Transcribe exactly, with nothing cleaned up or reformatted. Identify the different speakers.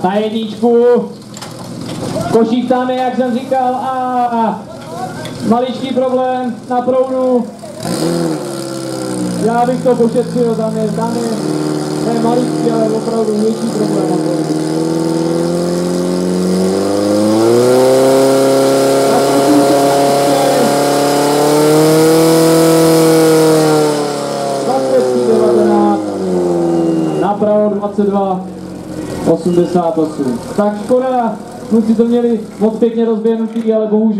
Speaker 1: na jedničku. Košík tam je, jak jsem říkal, a maličký problém na proudu. Já bych to pošetřil, tam je, tam je, ne maličký, ale opravdu větší problém na proudu. Napravo dvacet dva osmdesát osm. Tak škoda, kluci to měli moc pěkně rozběhnutý, ale bohužel